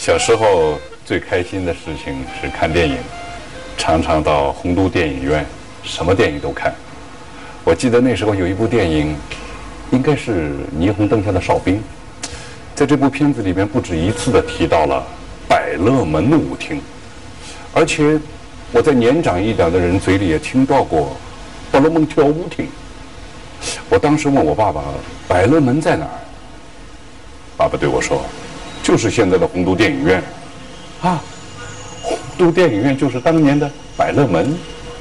小时候最开心的事情是看电影，常常到洪都电影院，什么电影都看。我记得那时候有一部电影，应该是《霓虹灯下的哨兵》。在这部片子里面，不止一次地提到了百乐门的舞厅，而且我在年长一点的人嘴里也听到过百乐门跳舞厅。我当时问我爸爸，百乐门在哪儿？爸爸对我说，就是现在的洪都电影院。啊，洪都电影院就是当年的百乐门。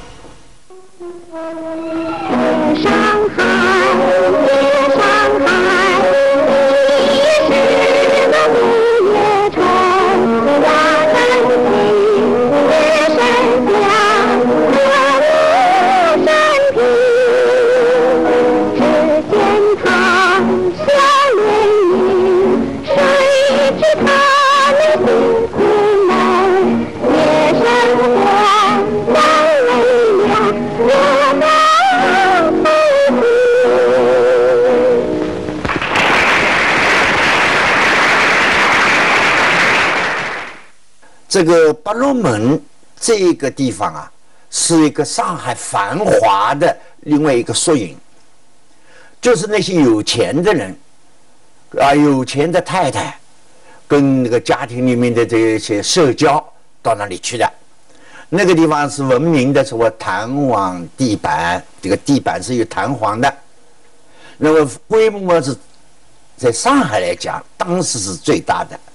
上海，上海，你是那午夜虫，我曾经夜深巷，我无山平，只见他笑脸迎，谁知他那辛苦难，夜深黄，光为了我们。 这个百乐门这个地方啊，是一个上海繁华的另外一个缩影，就是那些有钱的人啊，有钱的太太跟那个家庭里面的这些社交到那里去的。那个地方是闻名的什么弹簧地板，这个地板是有弹簧的。那么规模是在上海来讲，当时是最大的。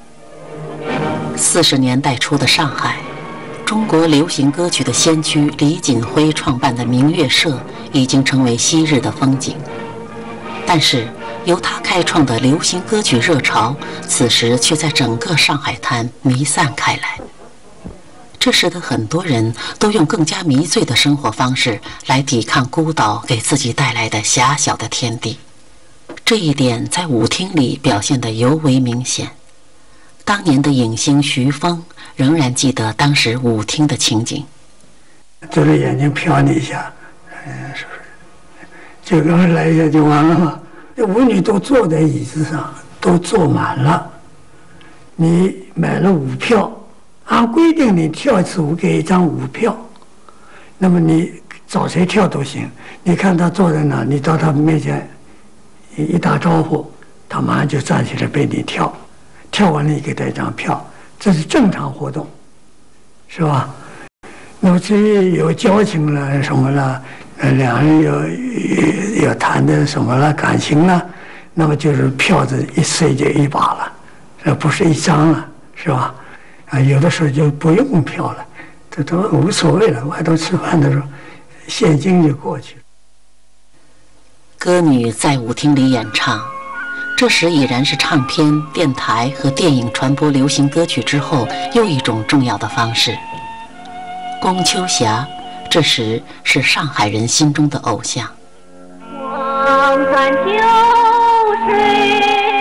40年代初的上海，中国流行歌曲的先驱李锦辉创办的明月社已经成为昔日的风景。但是由他开创的流行歌曲热潮，此时却在整个上海滩弥散开来。这使得很多人都用更加迷醉的生活方式来抵抗孤岛给自己带来的狭小的天地。这一点在舞厅里表现得尤为明显。当年的影星徐峰仍然记得当时舞厅的情景， 睁着眼睛瞟你一下，是不是？就刚刚来一下就完了嘛。这舞女都坐在椅子上，都坐满了。你买了舞票，按规定你跳一次舞给一张舞票，那么你找谁跳都行。你看他坐在那，你到他面前一打招呼，他马上就站起来陪你跳。跳完了，你给他一张票，这是正常活动，是吧？那么至于有交情了什么了，两人有谈的什么了感情了，那么就是票子一碎就一把了，这不是一张了，是吧？啊，有的时候就不用票了，这都无所谓了。外头吃饭的时候，现金就过去了。 歌女在舞厅里演唱。这时已然是唱片、电台和电影传播流行歌曲之后又一种重要的方式。龚秋霞这时是上海人心中的偶像。 望穿秋水，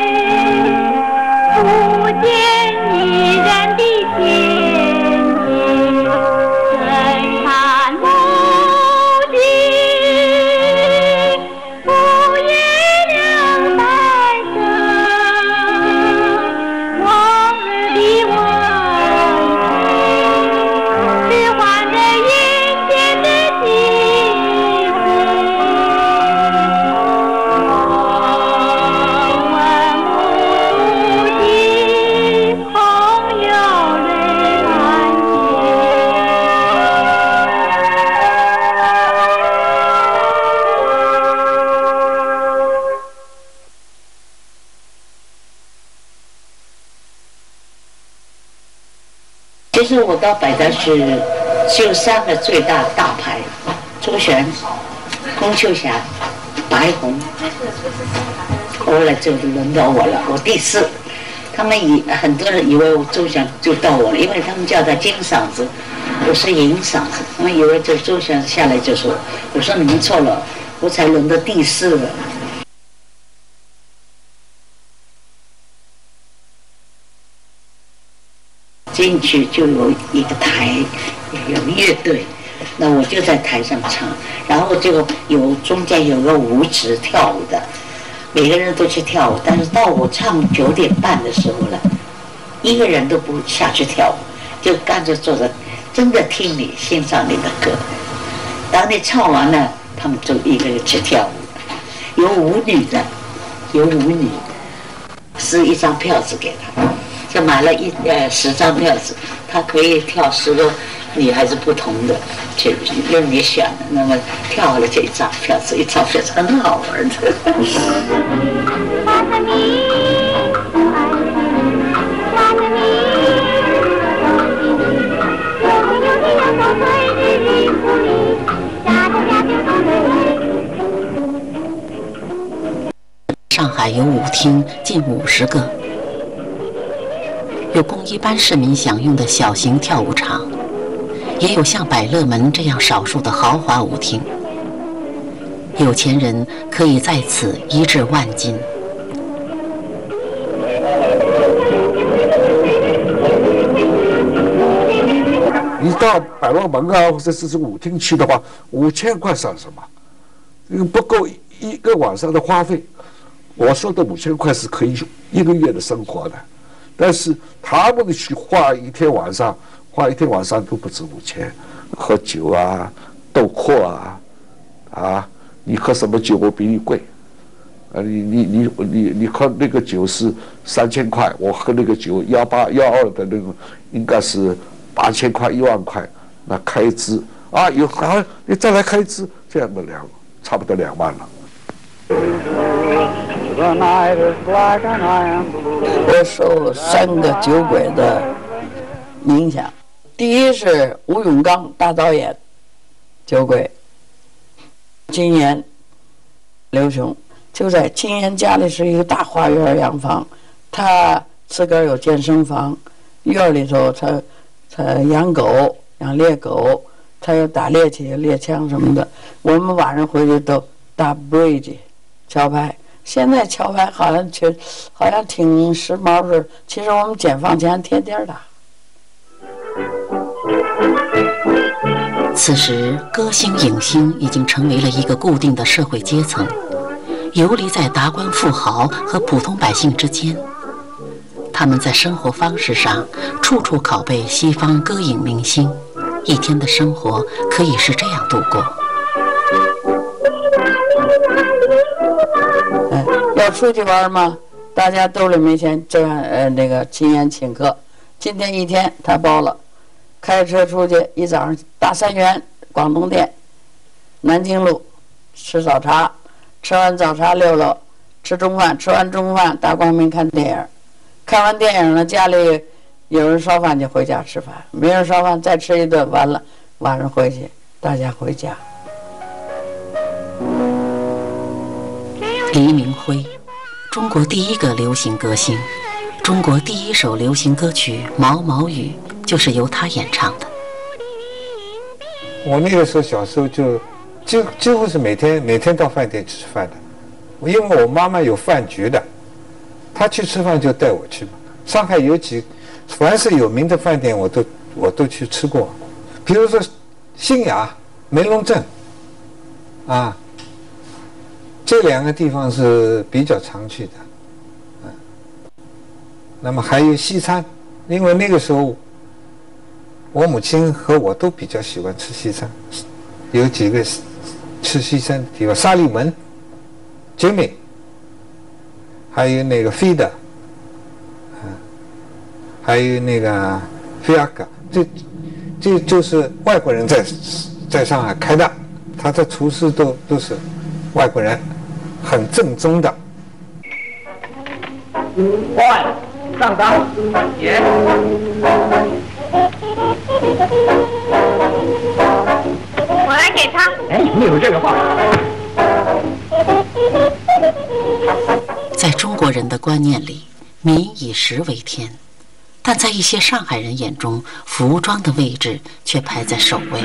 不见一人的天际，深潭目的不也两代生，往日的温情，只换着眼前的机会。 其实我到百达是只有3个最大牌，周璇、龚秋霞、白虹。后来就轮到我了，我第4。他们很多人以为我周璇就到我了，因为他们叫他金嗓子，我是银嗓子，他们以为就周璇下来就说，我说你们错了，我才轮到第4了。进去就有一个台，有乐队，那我就在台上唱，然后就中间有个舞池跳舞的，每个人都去跳舞，但是到我唱9点半的时候了， 一个人都不下去跳舞，就干脆坐着，真的听你欣赏你的歌。当你唱完了，他们就一个人去跳舞。有舞女的，有舞女，是一张票子给他，就买了10张票子，他可以跳10个女孩子不同的，去任你选的。那么跳好了这一张票子，一张票子很好玩的。 上海有舞厅近50个，有供一般市民享用的小型跳舞场，也有像百乐门这样少数的豪华舞厅。有钱人可以在此一掷万金。 你到百乐门啊，或者是舞厅去的话，5000块算什么？这个不够一个晚上的花费。我说的5000块是可以1个月的生活的，但是他们去花一天晚上都不止5000，喝酒啊、斗阔啊，你喝什么酒我比你贵，你喝那个酒是3000块，我喝那个酒18、12的那个应该是8000块、1万块，那开支啊你再来开支，这样的差不多2万了。 我受3个酒鬼的影响，第一是吴永刚大导演，酒鬼。金岩、刘雄就在金岩家里是一个大花园洋房，他自个儿有健身房，院里头他养狗、养猎狗，他有打猎去、猎枪什么的。我们晚上回去都打 bridge 桥牌。现在桥牌好像挺时髦似的，其实我们解放前天天打。 此时，歌星、影星已经成为了一个固定的社会阶层，游离在达官富豪和普通百姓之间。他们在生活方式上处处拷贝西方歌影明星，一天的生活可以是这样度过。 要出去玩吗？大家兜里没钱，这样那个金岩请客，今天一天他包了，开车出去，一早上大3元广东店，南京路吃早茶，吃完早茶6楼吃中饭，吃完中饭大光明看电影，看完电影呢，家里有人烧饭就回家吃饭，没人烧饭再吃一顿，完了晚上回去大家回家。 黎明辉，中国第一个流行歌星，中国第一首流行歌曲《毛毛雨》就是由他演唱的。 我那个时候小时候几乎是每天到饭店吃饭的，因为我妈妈有饭局的，她去吃饭就带我去嘛。上海有凡是有名的饭店我都去吃过，比如说新雅、梅龙镇啊。这2个地方是比较常去的，那么还有西餐，因为那个时候我母亲和我都比较喜欢吃西餐，有几个吃西餐的地方，沙利文、Jimmy， 还有那个 Feeder， 还有那个 Fiaca， 这就是外国人在上海开的，他的厨师都是外国人。很正宗的。 上岗，也。 我来给他。 哎，你有这个话。 在中国人的观念里，民以食为天，但在一些上海人眼中，服装的位置却排在首位。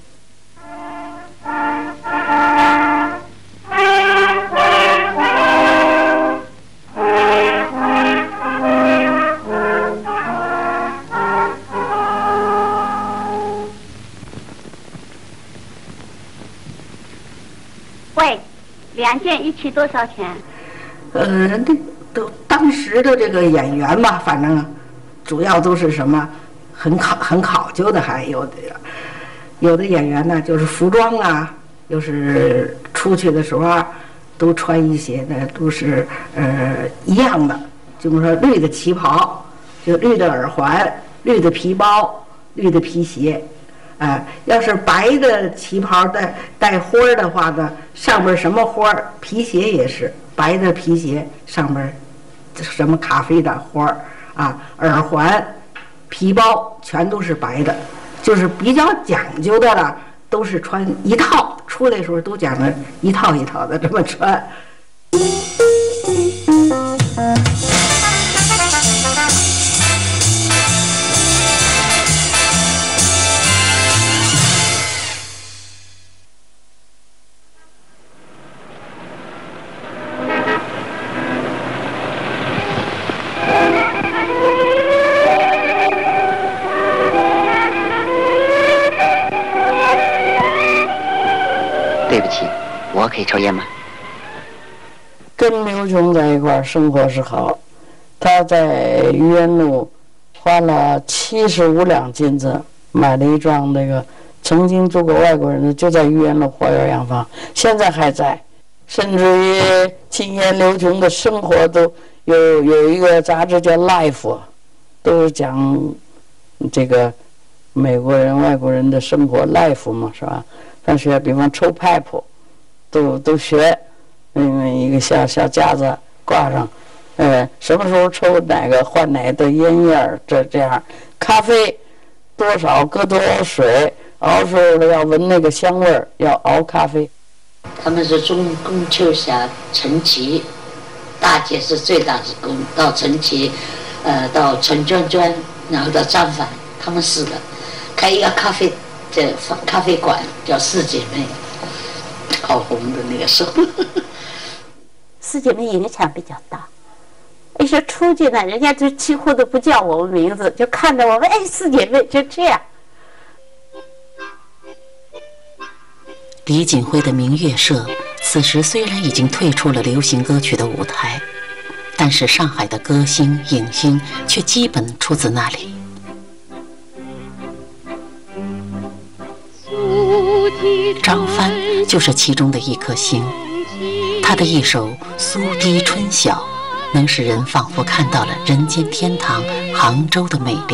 喂，2件一起多少钱？ 都当时的这个演员吧，反正主要都是什么很考究的，还有的演员呢，就是服装啊，又是出去的时候啊，都穿一些的都是一样的，就是说绿的旗袍，就绿的耳环、绿的皮包、绿的皮鞋。要是白的旗袍带花儿的话呢，上边什么花儿，皮鞋也是白的皮鞋，上边什么咖啡的花儿啊，耳环、皮包全都是白的，就是比较讲究的了，都是穿一套，出来的时候都讲的一套一套的这么穿。 对不起，我可以抽烟吗？ 跟刘琼在一块儿生活是好，他在愚园路花了75两金子买了一幢那个曾经住过外国人的，就在愚园路花园洋房，现在还在。甚至于今年刘琼的生活都有一个杂志叫 Life， 都是讲这个美国人外国人的生活 Life 嘛，是吧？上学比方抽 pipe 都学，一个小架子挂上，什么时候抽哪个换哪的烟叶儿，这样。咖啡多少搁多少水，熬时候要闻那个香味儿，要熬咖啡。 他们是中宫秋霞、陈琦，大姐是最大是宫，到陈琦，到陈娟娟，然后到张凡，他们4个开一个咖啡馆，叫四姐妹，好红的那个时候。 四姐妹影响比较大，一说出去呢，人家就几乎都不叫我们名字，就看着我们，四姐妹就这样。 李锦辉的明月社此时虽然已经退出了流行歌曲的舞台，但是上海的歌星影星却基本出自那里。张帆就是其中的一颗星，他的一首《苏堤春晓》能使人仿佛看到了人间天堂杭州的美丽。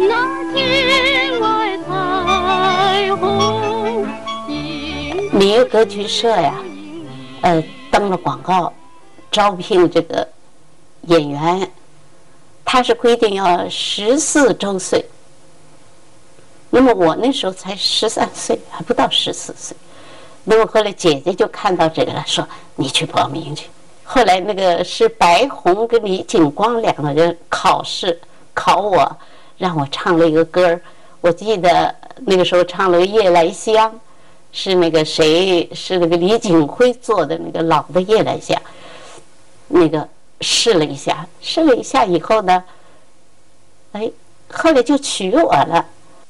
明月歌剧社呀，登了广告，招聘这个演员，他是规定要14周岁。那么我那时候才13岁，还不到14岁。那么后来姐姐就看到这个了，说你去报名去。后来那个是白虹跟李景光2个人考我，让我唱了一个歌儿。我记得那个时候唱了《夜来香》，是那个谁，是那个李景辉做的那个老的《夜来香》。那个试了一下以后呢，后来就娶我了。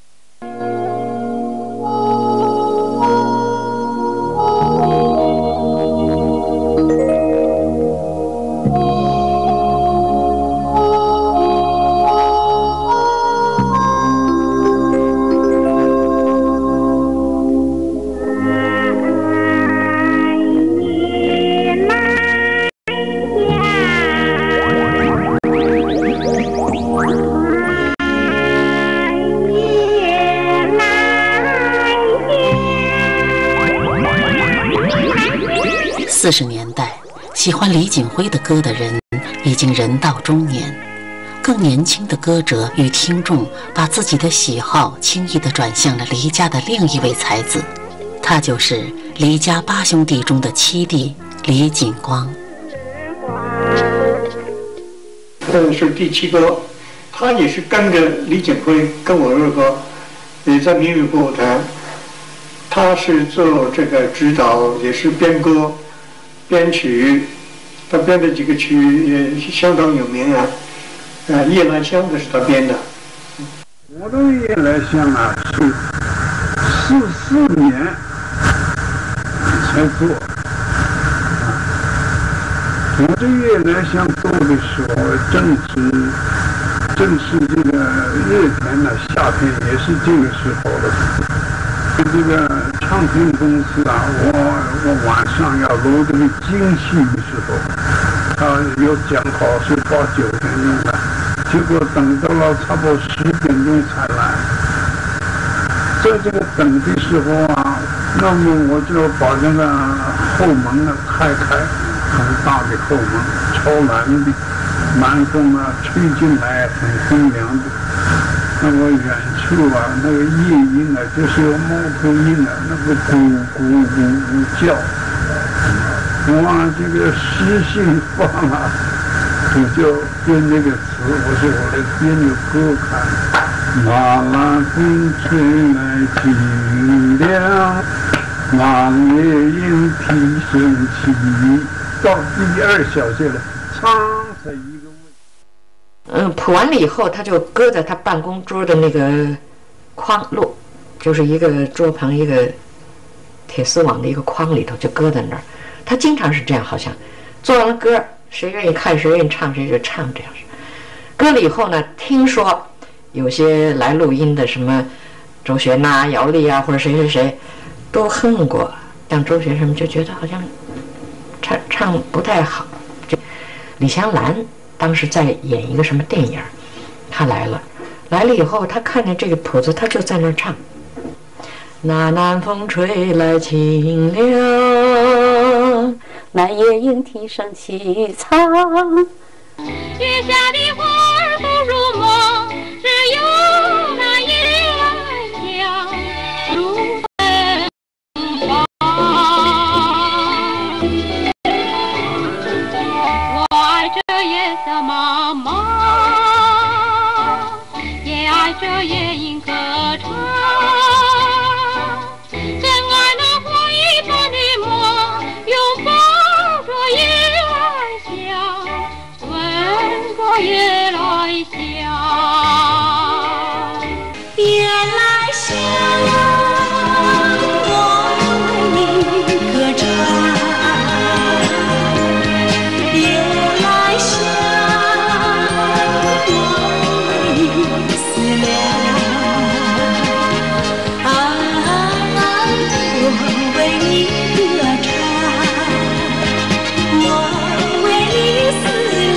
40年代，喜欢李锦辉的歌的人已经人到中年，更年轻的歌者与听众把自己的喜好轻易地转向了黎家的另一位才子，他就是黎家8兄弟中的7弟李锦光。 是第7个，他也是跟着李锦辉跟我2个也在明月歌舞团，他是做这个指导，也是编歌编曲，他编的几个曲也相当有名啊。夜来香的是他编的。 我的夜来香啊，是44年才做。我的夜来香做的时候，正值正是这个热天呢，夏天也是这个时候了。这个唱片公司啊，我晚上要录这个京戏的时候，他有讲好是到9点钟的，结果等到了差不多10点钟才来。在这个等的时候啊，那么我就把这个后门呢开，很大的后门，超蓝的，南风啊吹进来，很风凉的。那么远处啊，那个夜莺啊，就是猫头鹰啊，那个咕叫，哇，这个诗兴发了，我就编那个词，我来编个歌看。那南风吹来清凉，那夜莺啼声起。到第2小节了，唱才一个味。 谱完了以后，他就搁在他办公桌的那个框录，就是一个桌旁一个铁丝网的一个框里头，就搁在那儿。他经常是这样，好像做完了歌，谁愿意看谁愿意唱谁就唱这样。搁了以后呢，听说有些来录音的什么周璇呐、姚丽啊，或者谁都哼过，像周璇什么就觉得好像唱不太好。李香兰当时在演一个什么电影，他来了以后，他看见这个谱子，他就在那儿唱。那南风吹来清凉， 那夜莺啼声凄苍。 月下的花儿不入梦，只有那夜来香如芬芳。我爱这夜色茫茫，也爱这夜莺歌唱，真爱那花一般的梦，拥抱着夜来香，吻着夜来香，夜来香，我为你歌唱，夜来香，我为你思量，我为你歌唱，我为你思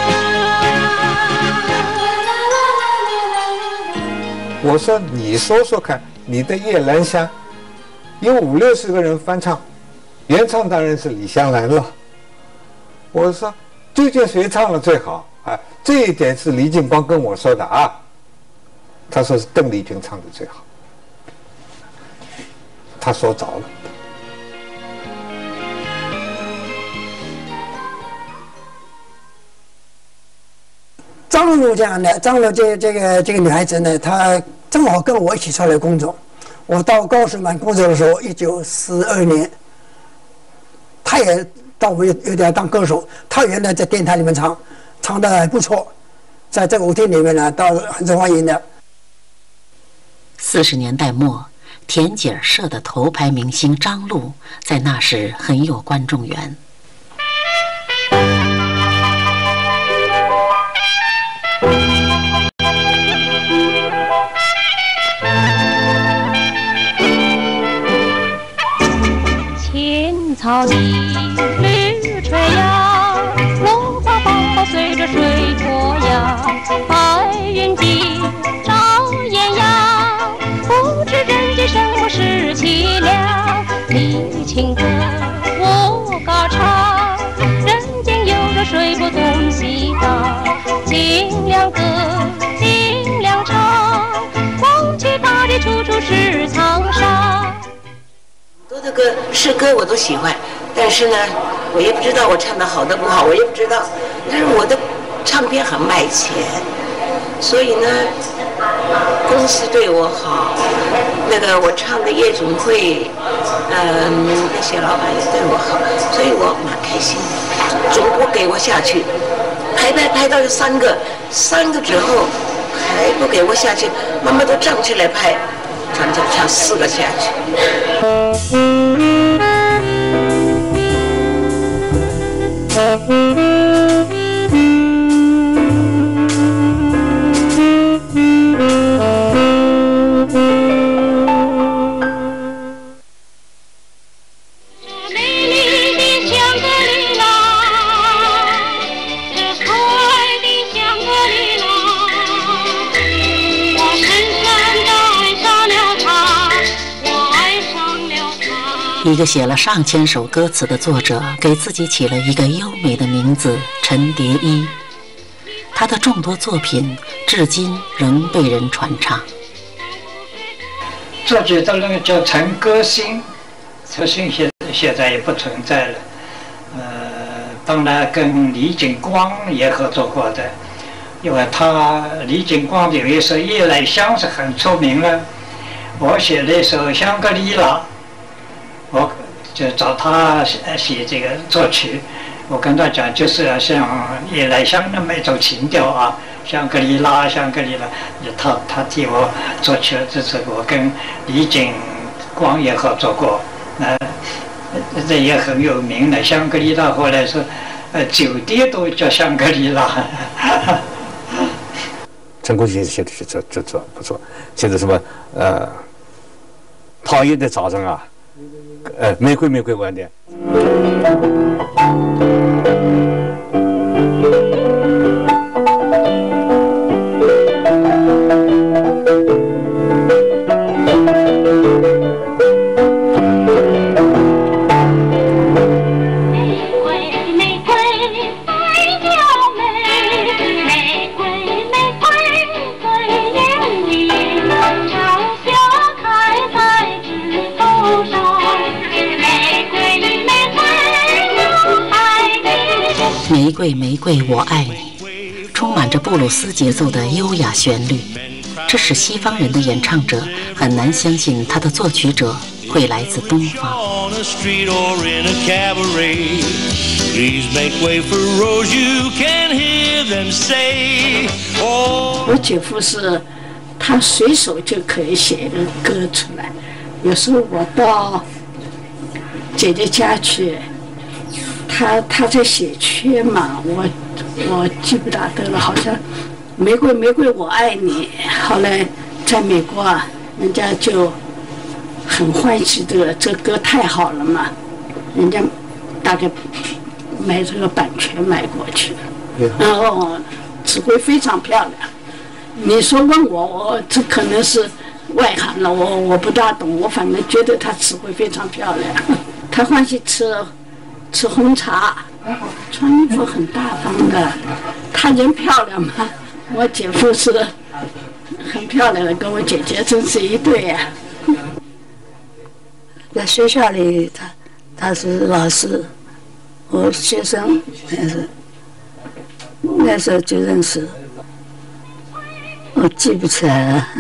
量。 我说你说说看，你的《夜来香》有50、60个人翻唱，原唱当然是李香兰了。我说究竟谁唱的最好啊？这一点是李景光跟我说的啊。他说是邓丽君唱的最好，他说着了。 张璐这样的，张璐这个女孩子呢，她正好跟我一起出来工作。我到高水版工作的时候，1942年，她也到我有点当歌手。她原来在电台里面唱的还不错，在这个舞厅里面呢，倒很受欢迎的。 40年代末，田姐儿社的头牌明星张璐，在那时很有观众缘。 青草地绿垂杨，芦花芳芳随着水波扬。白云际老艳阳，不知人间什么是凄凉。你情歌我高唱，人间有着水波东西荡。尽量歌尽量唱，忘记大地处处是沧桑。 多的歌诗歌我都喜欢，但是呢，我也不知道我唱的好的不好，我也不知道。但是我的唱片很卖钱，所以呢，公司对我好，那个我唱的夜总会，那些老板也对我好，所以我蛮开心的。总不给我下去，拍到3个之后还不给我下去，妈妈都站起来拍。唱4个下去。 一个写了上千首歌词的作者，给自己起了一个优美的名字陈蝶衣。他的众多作品至今仍被人传唱。 作曲的那个叫陈歌星，歌星现在也不存在了。当然跟李景光也合作过的，因为李景光有一首《夜来香》是很出名了。我写了一首《香格里拉》，我就找他写这个作曲。我跟他讲，就是要像《夜来香》那么一种情调啊，香格里拉，香格里拉。他替我作曲，这是我跟李景光也合作过，这也很有名的。香格里拉后来是，酒店都叫香格里拉。 陈国基写的这不错。现在什么讨厌的早上啊，玫瑰晚点。 玫瑰玫瑰我爱你，充满着布鲁斯节奏的优雅旋律，这使西方人的演唱者很难相信他的作曲者会来自东方。 我姐夫是，他随手就可以写一个歌出来。有时候我到姐姐家去，他在写缺嘛，我记不大得了，好像玫瑰玫瑰我爱你。后来在美国啊，人家就很欢喜这歌太好了嘛，人家大概买这个版权买过去，然后指挥非常漂亮。你说问我这可能是外行了，我不大懂，我反正觉得他指挥非常漂亮。他欢喜吃红茶，穿衣服很大方的，他人漂亮嘛。我姐夫是很漂亮的，跟我姐姐真是一对呀。 在学校里，他是老师，我学生那时候就认识，我记不起来了。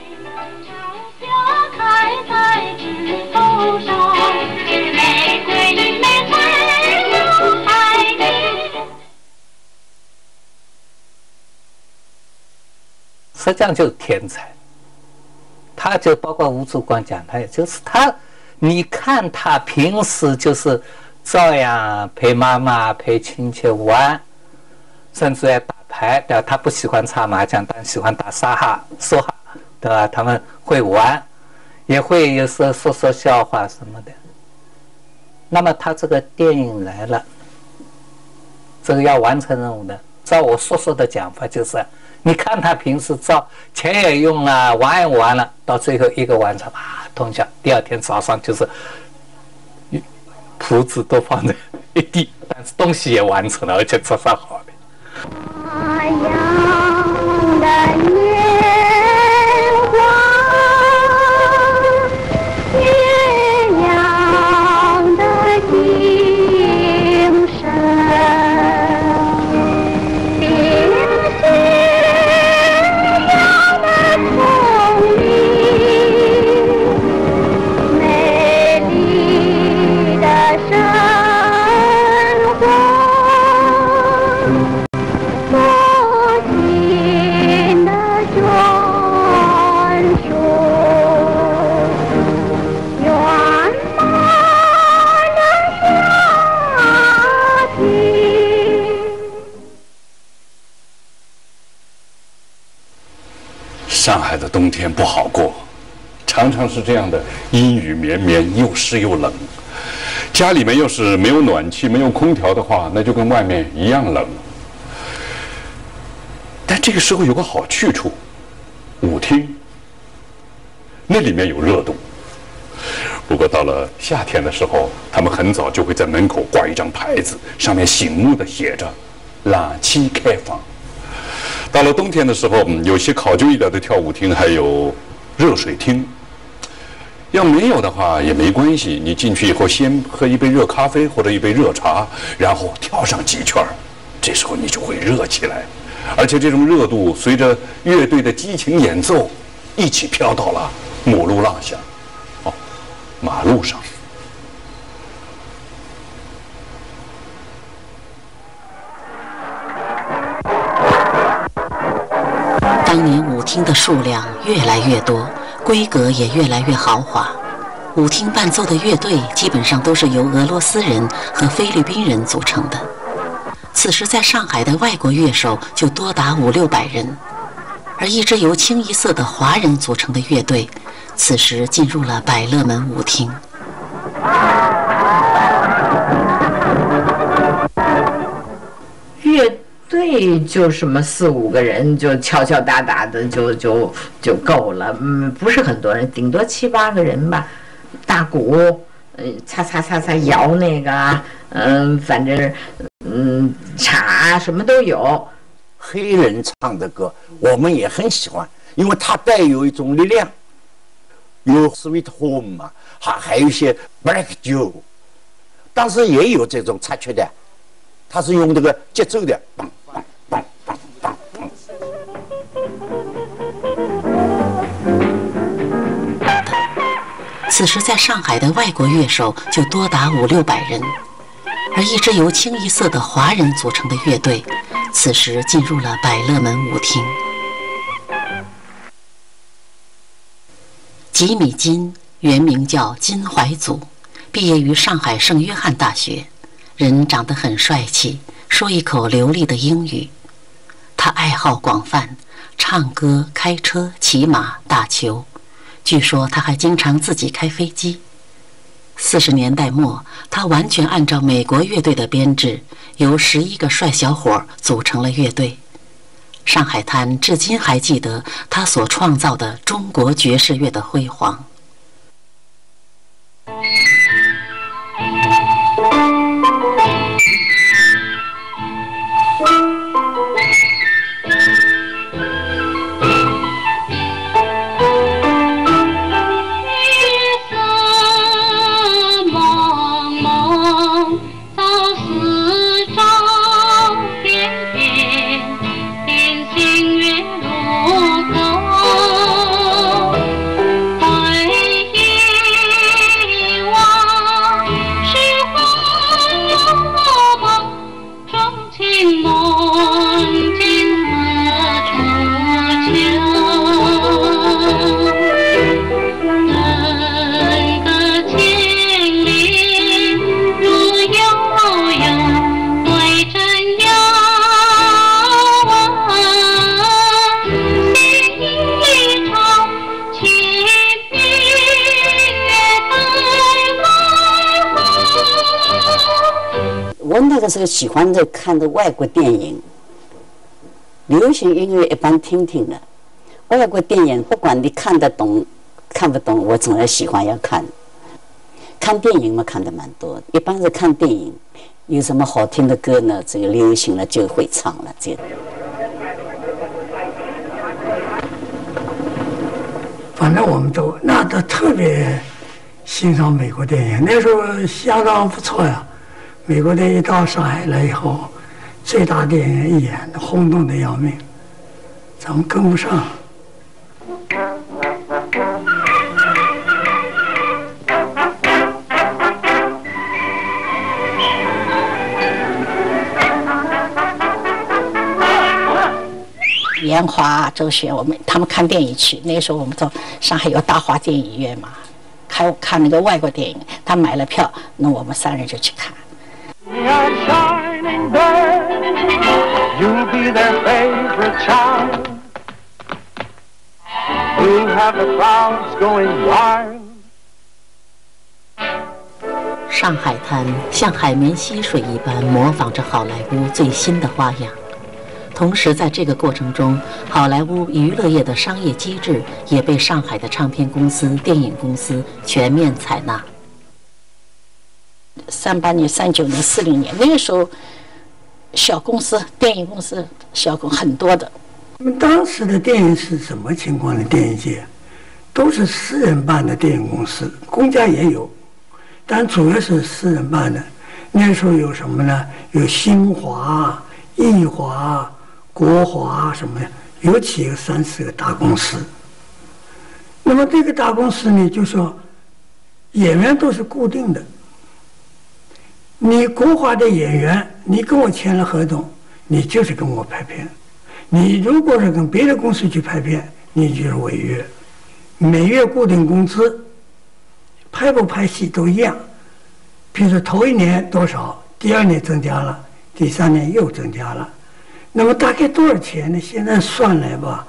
实际上就是天才，他就包括吴祖光讲，他也就是他，你看他平时就是照样陪妈妈陪亲戚玩，甚至还打牌，对吧？他不喜欢打麻将，但喜欢打沙哈、梭哈，对吧？他们会玩，也会有时候说笑话什么的。那么他这个电影来了，这个要完成任务的，照我叔叔的讲法就是。你看他平时钱也用了，玩也玩了，到最后一个晚上通宵，第二天早上就是谱子都放在一地，但是东西也完成了，而且做上好的。 花样的年华，月亮的精神。 上海的冬天不好过，常常是这样的，阴雨绵绵，又湿又冷。家里面要是没有暖气、没有空调的话，那就跟外面一样冷。但这个时候有个好去处，舞厅，那里面有热度。 不过到了夏天的时候，他们很早就会在门口挂一张牌子，上面醒目的写着“冷气开放”。到了冬天的时候，有些考究一点的跳舞厅还有热水厅。要没有的话也没关系，你进去以后先喝一杯热咖啡或者一杯热茶，然后跳上几圈，这时候你就会热起来，而且这种热度随着乐队的激情演奏一起飘到了母路浪下，马路上。 当年舞厅的数量越来越多，规格也越来越豪华。舞厅伴奏的乐队基本上都是由俄罗斯人和菲律宾人组成的。此时在上海的外国乐手就多达500-600人，而一支由清一色的华人组成的乐队，此时进入了百乐门舞厅。 乐队就什么4-5个人，就敲敲打打的就够了，不是很多人，顶多7-8个人吧。大鼓，擦擦擦擦摇那个，反正茶什么都有。 黑人唱的歌我们也很喜欢，因为它带有一种力量，有 Sweet Home 嘛，还有一些 Black Joe， 但是也有这种插曲的，它是用这个节奏的，梆梆梆梆梆梆。 此时在上海的外国乐手就多达500-600人，而一支由清一色的华人组成的乐队，此时进入了百乐门舞厅。吉米金原名叫金怀祖，毕业于上海圣约翰大学，人长得很帅气，说一口流利的英语。他爱好广泛，唱歌、开车、骑马、打球。据说他还经常自己开飞机。40年代末，他完全按照美国乐队的编制，由11个帅小伙组成了乐队。上海滩至今还记得他所创造的中国爵士乐的辉煌。 我那个时候喜欢的看的外国电影，流行音乐一般听听的，外国电影不管你看得懂看不懂，我总是喜欢要看。看电影嘛，看的蛮多，一般是看电影，有什么好听的歌呢？这个流行了就会唱了，这个。 反正我们都特别欣赏美国电影，那时候相当不错呀。美国电影到上海来以后，最大电影一演，轰动的要命，咱们跟不上。 严华、周璇，他们看电影去。那时候我们到上海有大华电影院嘛，看那个外国电影，他买了票，那我们3人就去看。 上海滩像海绵吸水一般模仿着好莱坞最新的花样。 同时，在这个过程中，好莱坞娱乐业的商业机制也被上海的唱片公司、电影公司全面采纳。 38年、39年、40年，那个时候，小公司、电影公司小公很多的。 那么当时的电影是什么情况呢？电影界都是私人办的电影公司，公家也有，但主要是私人办的。那时候有什么呢？有新华、艺华、国华什么的，有几个3、4个大公司。那么这个大公司呢，就说演员都是固定的。你国华的演员，你跟我签了合同，你就是跟我拍片。你如果是跟别的公司去拍片，你就是违约。每月固定工资，拍不拍戏都一样。比如说头1年多少，第2年增加了，第3年又增加了。那么大概多少钱呢？现在算来吧，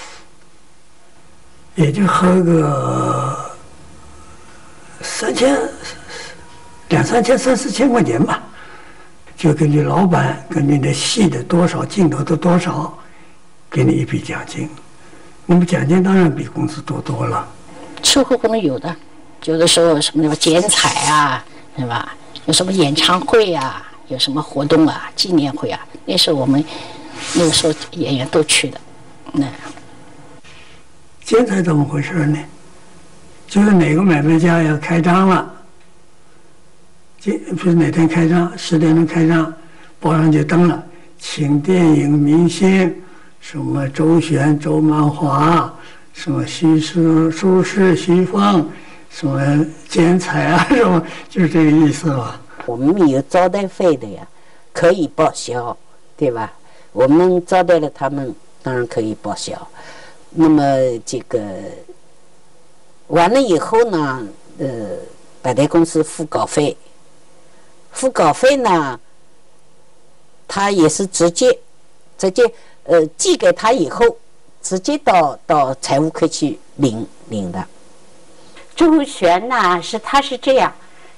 也就合个2、3千、3、4千块钱吧。就根据老板根据你的戏的多少、镜头的多少，给你一笔奖金。那么奖金当然比工资多了。 售后可能有的，有的时候什么剪彩啊，是吧？有什么演唱会啊，有什么活动啊，纪念会啊，那是我们那个时候演员都去的。那剪彩怎么回事呢？就是哪个买卖家要开张了，比如哪天开张，10点钟开张，报上去登了，请电影明星，什么周璇、周曼华，什么苏轼、徐芳，什么剪彩啊，什么，就是这个意思吧。 我们有招待费的呀，可以报销，对吧？我们招待了他们，当然可以报销。那么这个完了以后呢，百代公司付稿费，付稿费呢，他也是直接寄给他以后，直接到财务科去领的。 周璇呐，他是这样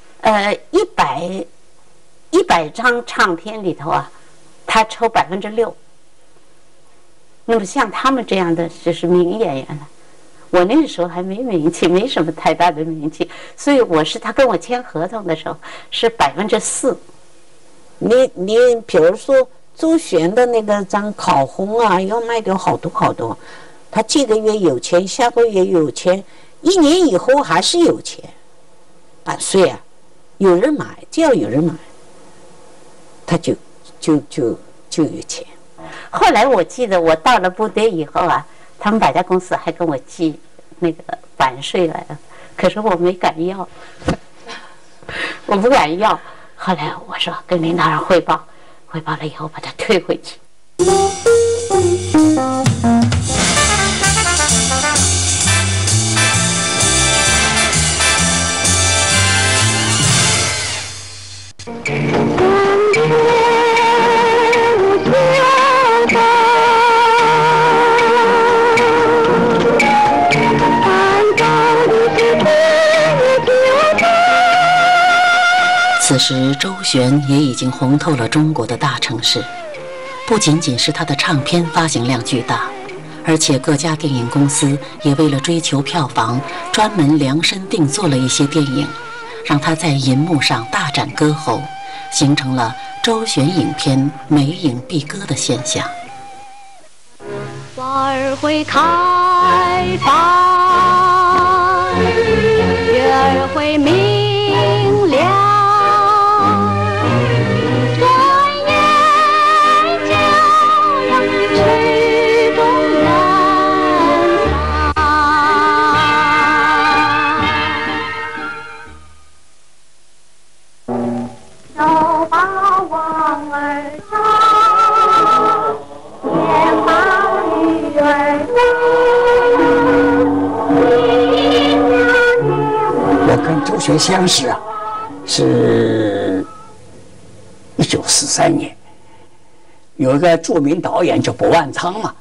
，100张唱片里头啊，他抽6%。那么像他们这样的就是名演员了。我那个时候还没名气，没什么太大的名气，所以他跟我签合同的时候是4%。 你比如说周璇的那个张烤红啊，要卖掉好多，他这个月有钱，下个月有钱，1年以后还是有钱，版税啊，有人买，只要有人买，他就有钱。 后来我记得我到了部队以后啊，他们百家公司还跟我寄那个版税来了，可是我没敢要，我不敢要。后来我说跟领导人汇报了以后把它退回去。 此时，周璇也已经红透了中国的大城市。不仅仅是他的唱片发行量巨大，而且各家电影公司也为了追求票房，专门量身定做了一些电影，让他在银幕上大展歌喉，形成了周璇影片每影必歌的现象。 花儿会开放，月儿会明亮。 我跟周璇相识啊，是1943年，有一个著名导演叫柏万苍嘛，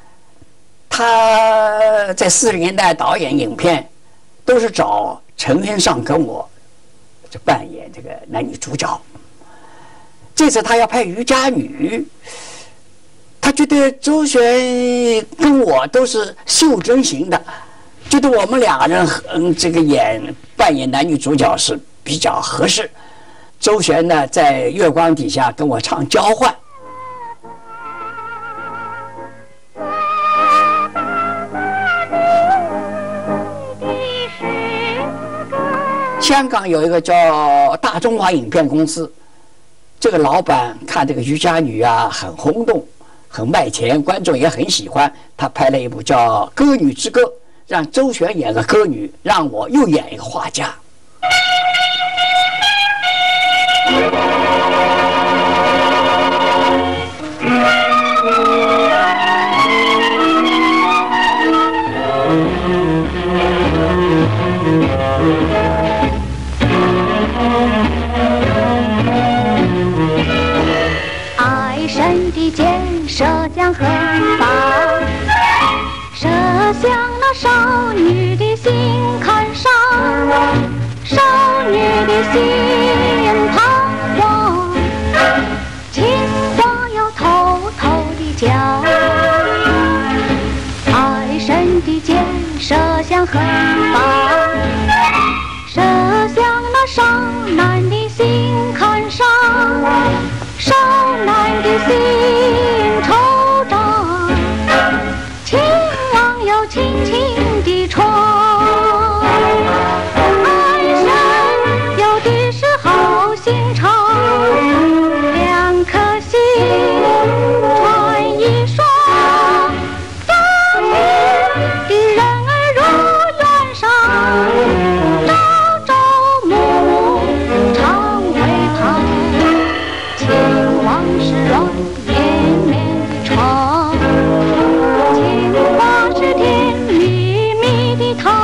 他在40年代导演影片，都是找陈天上跟我就扮演这个男女主角。这次他要拍《渔家女》，他觉觉得周璇跟我都是袖珍型的，觉得我们两个人这个扮演男女主角是比较合适。周璇呢，在月光底下跟我唱《交换》。香港有一个叫大中华影片公司，这个老板看这个渔家女啊很轰动，很卖钱，观众也很喜欢，他拍了一部叫《歌女之歌》，让周璇演个歌女，让我又演一个画家。 爱神的箭射向何方？射向那少女的心坎上，少女的心彷徨，情话要偷偷地讲。爱神的箭射向何方？射向那少男的心坎上，少男的心惆怅，情郎要轻轻地闯。爱神有的是好心肠，两颗心串一双，家庭的人儿如愿上，朝朝暮暮常为他。情往事软绵绵的床，情话是甜蜜蜜的糖，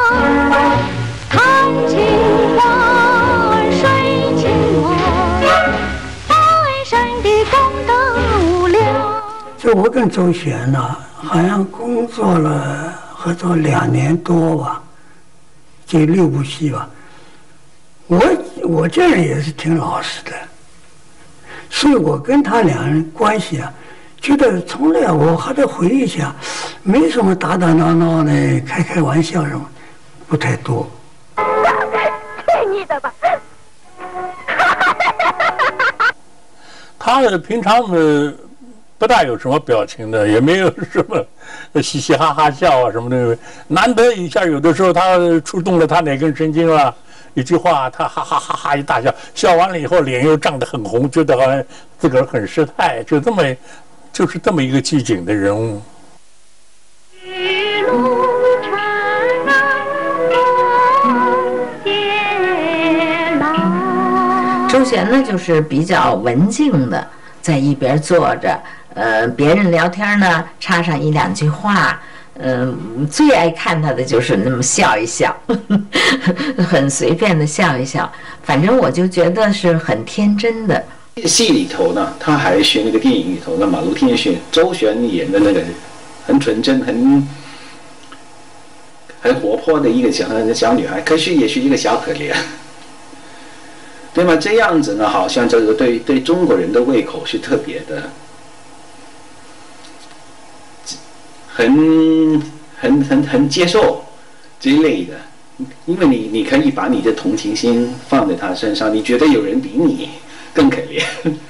谈情话睡情话，爱神的功德无量。 就我跟周璇呢，好像合作2年多吧，这6部戏吧。我这人也是挺老实的。所以我跟他两人关系啊，觉得从来我还得回忆一下，没什么打打闹闹的，开玩笑什么，不太多。 听你的吧。 他平常不大有什么表情的，也没有什么嘻嘻哈哈笑啊什么的。难得一下，有的时候他触动了他哪根神经了。一句话，他哈哈哈哈一大笑，笑完了以后脸又涨得很红，觉得好像自个儿很失态，就是这么一个机警的人物。 周璇呢，就是比较文静的，在一边坐着，别人聊天呢，插上1、2句话。最爱看他的就是那么笑一笑，很随便的笑一笑，反正我就觉得是很天真的。 戏里头呢，他还学那个电影里头的马路天选，周璇演的那个很纯真、很活泼的一个小女孩，可是也是一个小可怜，对吗？这样子呢，好像这个对中国人的胃口是特别的。很接受这一类的，因为你可以把你的同情心放在他身上，你觉得有人比你更可怜。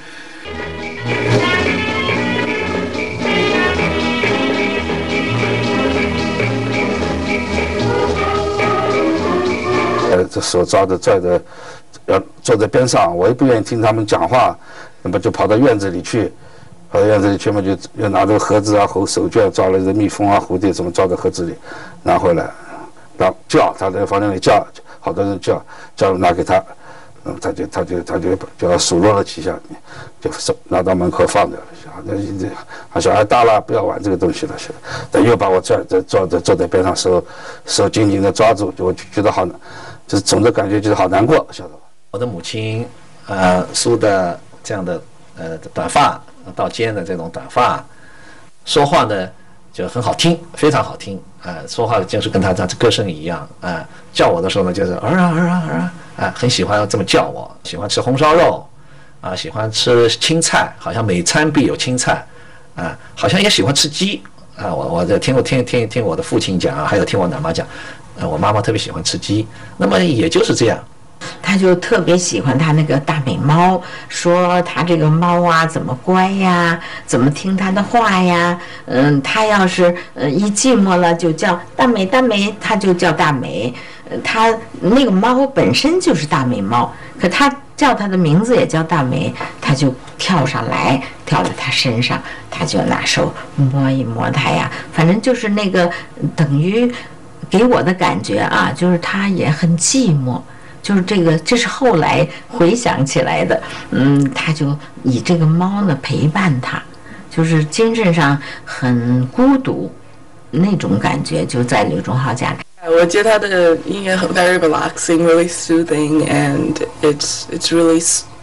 这手抓着，要坐在边上，我也不愿意听他们讲话，那么就跑到院子里去。跑到院子里去嘛，就拿着盒子啊、手绢抓了这蜜蜂啊、蝴蝶，怎么装在盒子里，拿回来，然后叫他在房间里叫，好多人叫拿给他，他就数落了几下，就拿到门口放着了。小孩大了，不要玩这个东西了，但又把我坐在边上，手紧紧的抓住，我就觉得好，就是总的感觉就是好难过，晓得吧？ 我的母亲，梳的这样的短发。到肩的这种短发，说话呢就很好听，非常好听说话就是跟他歌声一样叫我的时候呢就是儿啊很喜欢这么叫我，喜欢吃红烧肉喜欢吃青菜，好像每餐必有青菜啊，好像也喜欢吃鸡啊。我听我的父亲讲啊，还有听我奶妈讲，我妈妈特别喜欢吃鸡。那么也就是这样。 他就特别喜欢他那个大美猫，说他这个猫啊怎么乖呀，怎么听他的话呀。他要是一寂寞了就叫大美大美，他就叫大美。他那个猫本身就是大美猫，可他叫他的名字也叫大美，他就跳上来，跳到他身上，他就拿手摸一摸他呀，反正就是那个等于给我的感觉啊，就是他也很寂寞。就是这是后来回想起来的，他就以这个猫呢陪伴他，就是精神上很孤独那种感觉，就在刘忠浩家里。 我觉得他的音乐很 very relaxing, really soothing, and it's really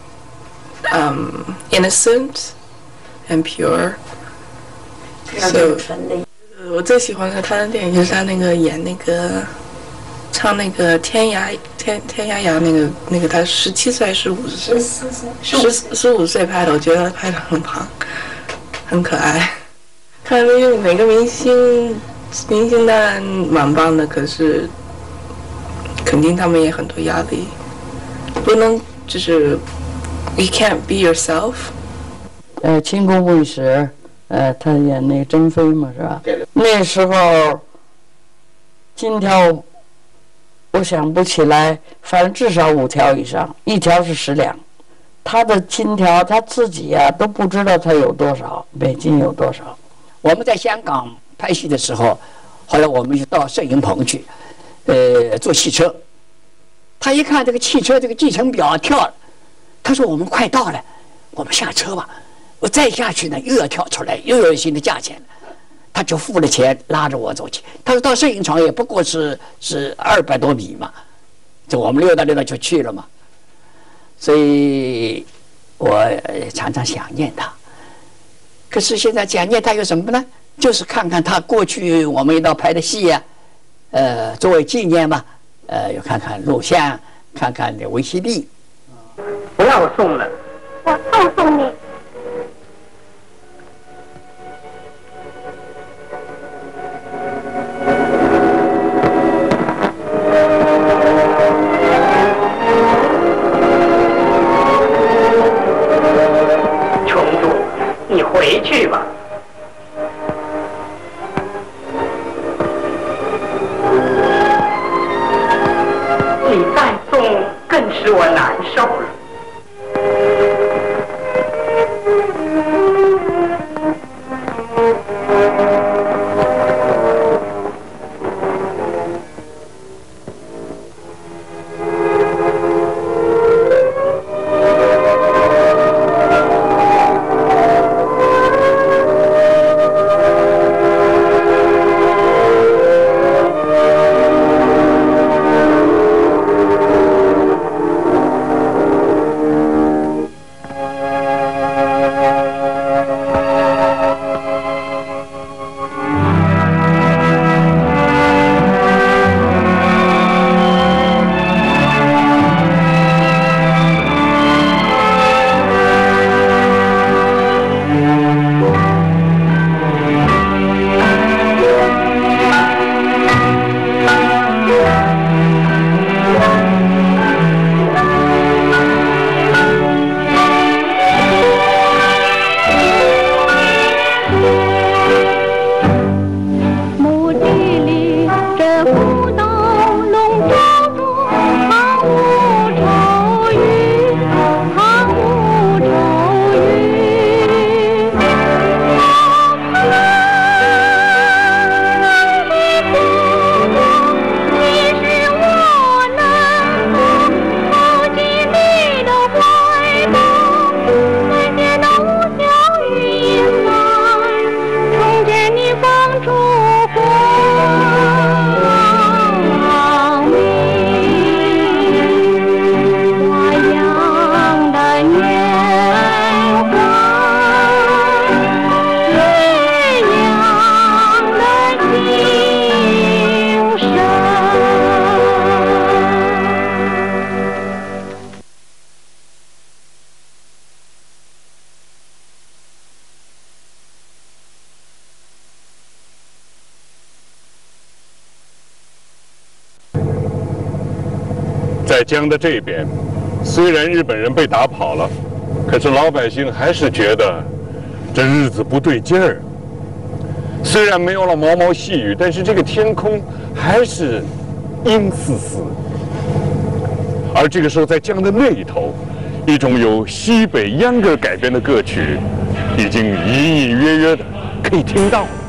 innocent and pure. So 我最喜欢他的电影就是他那个演那个。唱那个天涯那个他17岁15岁15岁拍的，我觉得他拍的很棒，很可爱。看每个明星当然蛮棒的，可是肯定他们也很多压力，不能就是 you can't be yourself。 清宫卫视，他演那个珍妃嘛，是吧？那时候金条。我想不起来，反正至少5条以上，1条是10两。他的金条他自己呀都不知道他有多少，美金有多少。 我们在香港拍戏的时候，后来我们就到摄影棚去，坐汽车。他一看这个汽车这个计程表跳了，他说我们快到了，我们下车吧。我再下去呢，又要跳出来，又有新的价钱了。他就付了钱，拉着我走去。他说到摄影厂也不过是200多米嘛，就我们溜达就去了嘛。所以我常常想念他。可是现在想念他有什么呢？就是看看他过去我们一道拍的戏呀，作为纪念嘛，又看看录像，看看那维基币。 不要送了，我送你。回去吧。你再送更使我难受了。 在江的这边，虽然日本人被打跑了，可是老百姓还是觉得这日子不对劲儿。虽然没有了毛毛细雨，但是这个天空还是阴丝丝。而这个时候，在江的那一头，一种由西北秧歌改编的歌曲，已经隐隐约约的可以听到。